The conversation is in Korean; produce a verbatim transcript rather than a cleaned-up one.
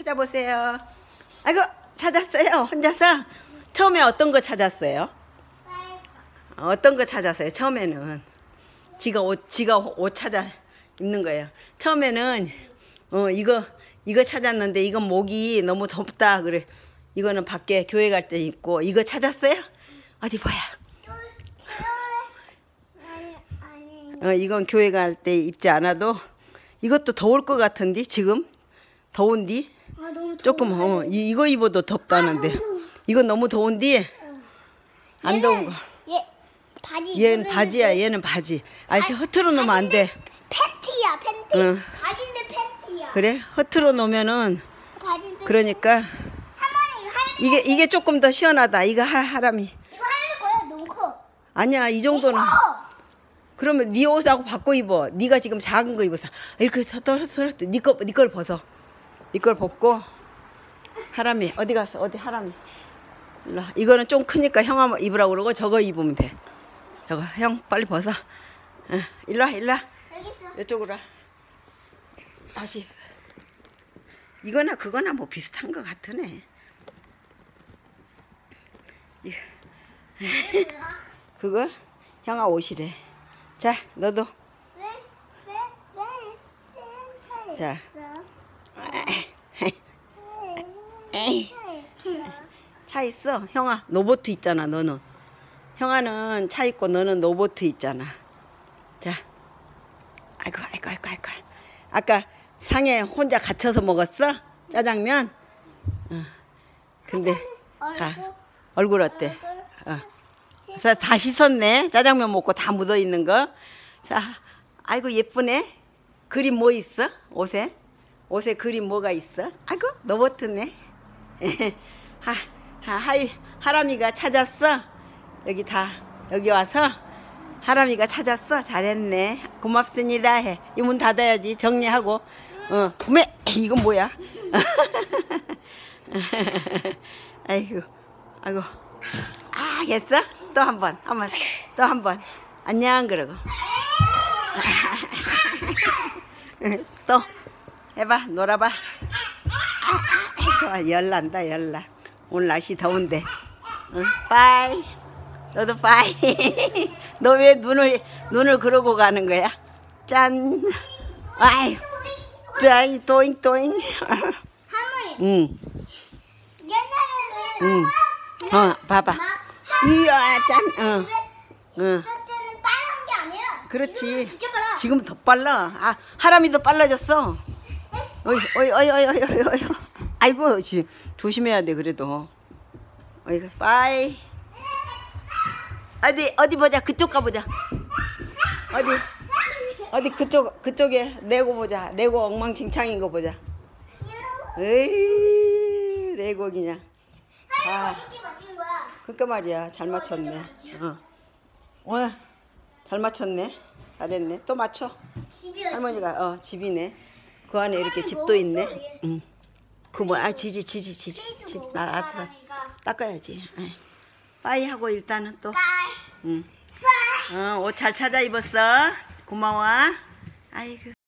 찾아보세요. 아이고, 찾았어요. 혼자서. 처음에 어떤 거 찾았어요? 어떤 거 찾았어요? 처음에는 지가 옷, 지가 옷 찾아 입는 거예요. 처음에는 어 이거 이거 찾았는데 이건 목이 너무 덥다 그래. 이거는 밖에 교회 갈 때 입고. 이거 찾았어요? 어디 보여? 어 이건 교회 갈 때 입지 않아도 이것도 더울 것 같은데 지금 더운디? 아, 너무 조금 어 이, 이거 입어도 덥다는데. 아, 이건 너무 더운디? 안 얘는, 더운 거. 얘 바지. 얘는 바지야. 얘는 바지. 아저씨 허트로 놓으면 안 돼. 팬티야, 팬티. 응. 바지인데 팬티야. 그래? 허트로 놓으면은 바지인데. 그러니까 할머니, 할머니. 이게 이게 조금 더 시원하다. 이거 하, 하람이. 이거 할머니 거야, 너무 커. 아니야, 이 정도는. 커. 그러면 네 옷하고 바꿔 입어. 네가 지금 작은 거 입어서 이렇게 서서서 네거네 걸 벗어. 네 걸 벗고. 하람이 어디 갔어? 어디 하람이? 일로 와. 이거는 좀 크니까 형 한번 입으라고 그러고 저거 입으면 돼. 저거 형 빨리 벗어. 어, 일로 와, 일로 와. 여기 있어. 이쪽으로 와. 다시. 이거나 그거나 뭐 비슷한 것 같으네. 그거 형아 옷이래. 자, 너도. 왜, 왜, 왜, 자. 에이. 차 있어. 형아 노보트 있잖아. 너는 형아는 차 있고 너는 노보트 있잖아. 자. 아이고 아이고 아이고 아이고. 아까 상에 혼자 갇혀서 먹었어? 짜장면? 어. 근데 가. 얼굴 어때? 어. 그래서 다 씻었네. 짜장면 먹고 다 묻어 있는 거. 자, 아이고 예쁘네. 그림 뭐 있어? 옷에? 옷에 그림 뭐가 있어? 아이고 노보트네. 하, 하, 하이, 하람이가 찾았어. 여기 다 여기 와서 하람이가 찾았어. 잘했네. 고맙습니다. 해. 이 문 닫아야지. 정리하고. 어, 매 이건 뭐야? 아이고, 아이고. 아, 됐어? 또 한 번, 한 번, 또 한 번. 안녕 그러고. 또 해봐, 놀아봐. 좋아, 열난다, 열나. 오늘 날씨 더운데. 응? 빠이. 너도 빠이. 너 왜 눈을 눈을 그러고 가는 거야? 짠. 아이. 짠, 또잉 또잉. 할머니. 응. 옛날에는. 응. 어, 봐봐. 이야, 짠. 응. 응. 그때는 빨간 게 아니라. 그렇지. 진짜 빨라. 지금 더 빨라. 아, 하람이도 빨라졌어. 어이, 어이, 어이, 어이, 어이, 어이, 어이. 아이고, 지 조심해야 돼, 그래도. 어이, 빠이. 어디, 어디 보자. 그쪽 가보자. 어디, 어디 그쪽, 그쪽에 레고 보자. 레고 엉망진창인 거 보자. 에이, 레고 그냥. 아, 그니까 말이야. 잘 맞췄네. 어. 어, 잘 맞췄네. 잘했네. 또 맞춰. 할머니가, 어, 집이네. 그 안에 이렇게 집도 있네. 응. 그 뭐, 아, 지지, 지지, 지지. 지지. 나 알아서 닦아야지. 아이. 빠이 하고 일단은 또. 응. 어, 옷 잘 찾아 입었어. 고마워. 아이고.